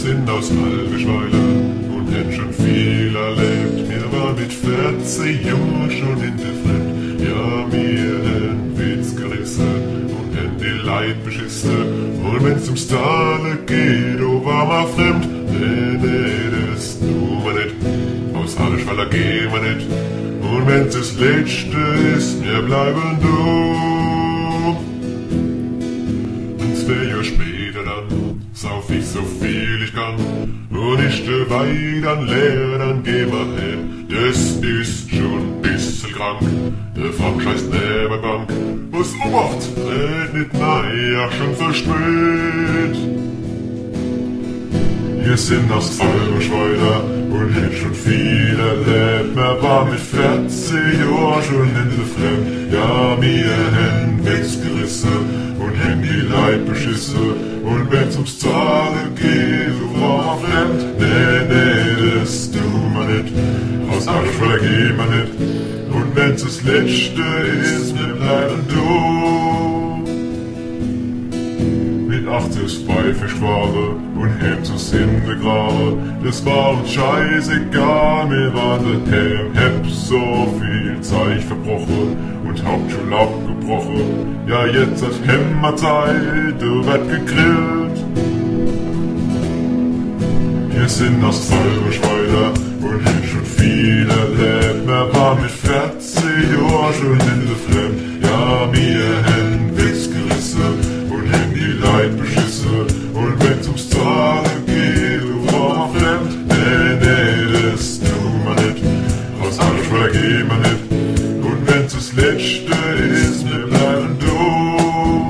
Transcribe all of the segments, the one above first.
sind aus Halbischweiler und hätten schon viel erlebt. Wir waren mit 40 Jahren schon in der Fremd. Ja, wir hätten Witz gerissen und hätten die Leid beschissen. Und wenn's ums Tale geht, oh, war mal fremd. Nee, das tun wir nicht. Aus Halbischweiler gehen wir nicht. Und wenn's das Letzte ist, wir bleiben du. Und 2 Jahre später dann sauf ich so viel ich kann. Und ich steh weit an leer, dann geh mal hin. Das ist schon ein bisschen krank. Der Frank scheißt neben Bank. Was Obacht, red nicht naja, schon so spät. Wir sind aus Halbischweiler und hätten schon viel erlebt. Wir waren mit 40 Jahren schon in der Fremd. Ja, wir hätten Witz gerissen und hätten die Leid beschissen. Und wenn's ums Zahlen geht, so war wir fremd. Nee, das tun wir nicht. Aus Halbischweiler gehen wir nicht. Und wenn's das Letzte ist, wir bleiben du. Mit 80 Beifischware und Hemsus in der Grabe. Das war uns scheißegal, wir waren daheim. Hab so viel Zeit verbrochen und Hauptschule abgebrochen. Ja, jetzt hat Hämmerzeit, da wird gegrillt. Wir sind aus Halbischweiler und haben schon viel erlebt. Wir waren mit 40 Jahren schon in der Fremd. Ja, wir haben Witz gerissen und haben die Leid beschissen. Und wenn's ums Zahlen geht, war wir fremd. Nee, das tun wir nicht. Aus Halbischweiler gehen wir nicht. Und wenn's das Letzte ist, wir bleiben du.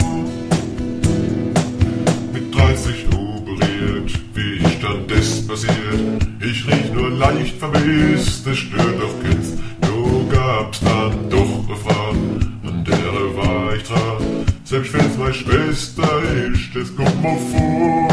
Mit 30 operiert, wie ich dann das passiert. Ich riech nur leicht verwest, das stört doch keins. Du gab's dann doch eine Frau, an der war ich dran. Selbst wenn's meine Schwester ist, das kommt mal vor.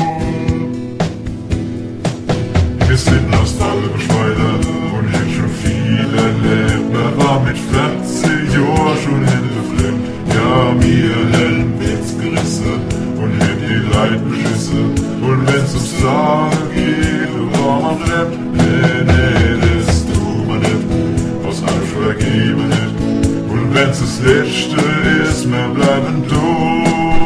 Wir sind aus Halbischweiler und hätten schon viel erlebt. Wir waren mit 40 Jahren schon in der Fremd. Ja, wir hätten Witz gerissen und hätten die Leid beschissen. Und wenn's ums Sagen geht, war wir fremd. Nee, das tun wir nicht. Aus Halbischweiler gehen wir nicht. Und wenn's das Letzte ist, wir bleiben du.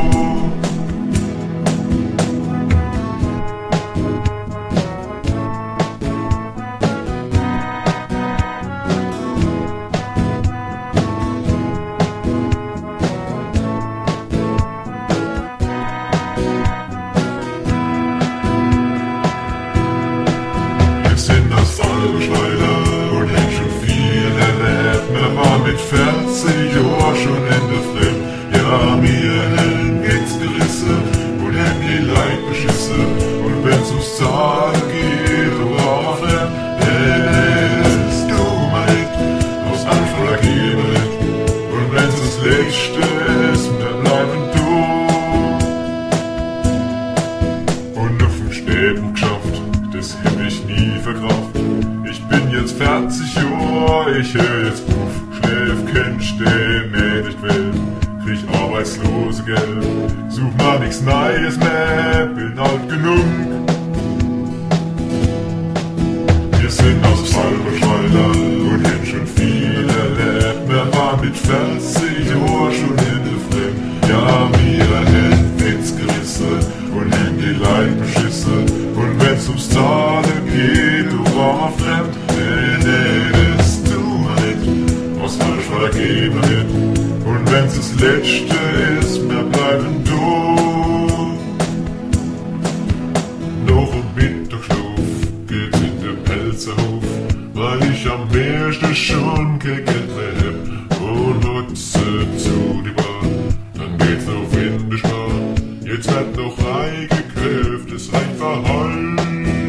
Halbischweiler und hätten schon viel erlebt. Wir waren mit 40 Jahren schon in der Fremd. Ja, wir hätten Witz gerissen und hätten die Leid beschissen. Und wenn's ums Zahlen geht, war wir fremd. Nee, das tun wir nicht. Aus Halbischweiler gehen wir nicht. Und wenn's das Letzte ist, wir bleiben du. Und auf dem Städten geschafft, das hätt ich nie verkraft. Ich bin jetzt 40 Jahre, ich hör jetzt auf. Schläf kennst den mir nicht will, krieg Arbeitslosegeld. Such mal nix Neues mehr, bin alt genug. Wir sind aus Halbischweiler und hätten schon viel erlebt. Wir waren mit 40 Jahren schon in der Fremd. Ja, wir hätten Witz gerissen und hätten die Leid beschissen. Und wenn's ums Zahlen geht, du war wir fremd. Nee, das tun wir nicht. Aus Halbischweiler gehen wir nicht. Und wenn's das Letzte ist, wir bleiben du. Noch ein Mittagsschlaf geht's in den Pelzerhof, weil ich am meisten schon kein Geld mehr hab. Und nutze zu die Bahn, dann geht's auf in die Spar. Jetzt wird noch reingekauft, es reicht verheult.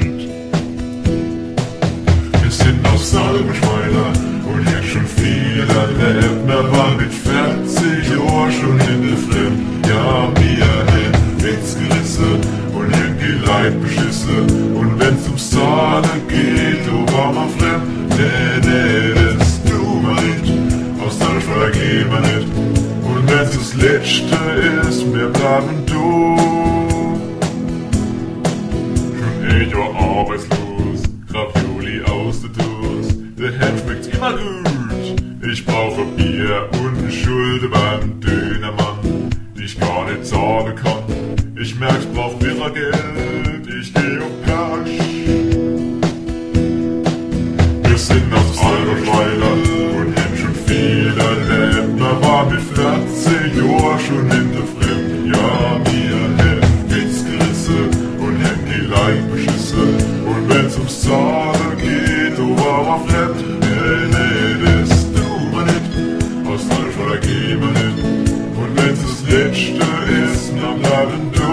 Wir sind aus Halbischweiler und hätten schon viel erlebt. Wir waren mit 40 Jahren schon in der Fremd. Ja, wir hätten Witz gerissen und hätten die Leid beschissen. Und wenn's ums Zahlen geht, so war wir fremd. Nee, das tun wir nicht. Aus Halbischweiler gehen wir nicht. Und wenn's das Letzte ist, wir bleiben du. Schon Jahr arbeitslos, Ravioli aus der Dose, der Hemd schmeckt immer gut. Ich brauche Bier und eine Schulde beim Dönermann, die ich gar nicht zahlen kann. Ich merk, ich brauch wieder Geld, ich geh auf Cash. Wir sind aus Alberschweiler und haben schon viel erlebt. Man war mit 14 Jahren schon in der Fremd. Ja, wir haben Witz gerissen und haben die Leute beschissen. Und wenn's ums Zahlen geht, du war er fremd. Nee, das tun wir nicht, aus Alberschweiler gehen wir nicht. Und wenn's das Letzte ist, dann bleiben du.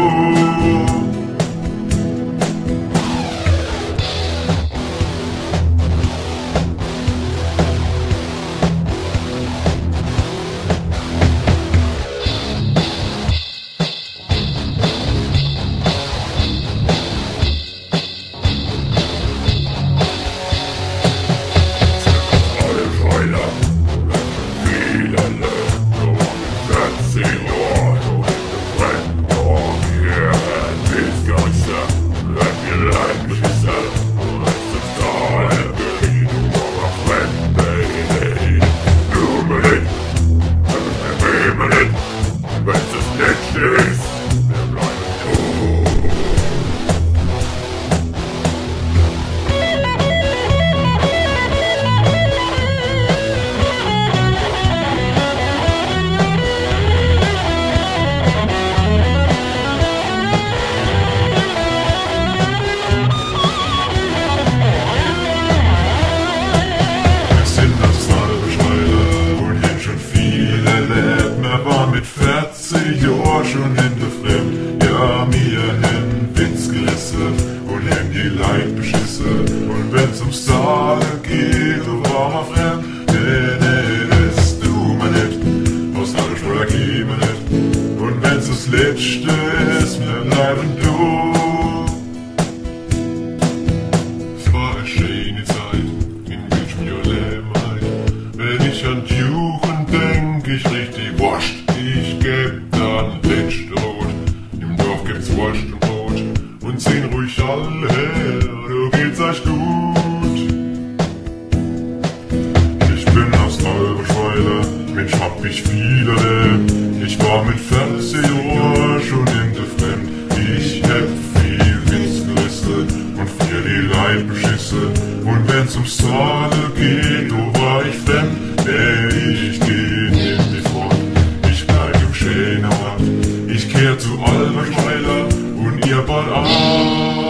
Mit 40 Jahren schon in der Fremd. Ja, wir haben Witz gerissen und haben die Leute beschissen. Und wenn's ums Zahlen geht, so war man fremd. Nee, das tun wir nicht, aus Alberschweiler gehen wir nicht. Und wenn's das Letzte ist, wir bleiben du. Es war eine schöne Zeit, in welchem Jahr leben wir. Wenn ich an die Jugend denk, ich richtig wascht. Ich geb dann Lichtrot, im Dorf gibt's Wurst und Brot und sehen ruhig alle her, du geht's euch gut. Ich bin aus Alberschweiler, Mensch hab ich viel erlebt. Ich war mit 14 Jahren schon in der Fremd. Ich hab viel Witz gerissen und viel die Leid beschissen. Und wenn's ums Zahlen geht, du war ich fremd. Ich geh nicht mit Front. Ich kehr zu Alberschweiler und ihr bald auch.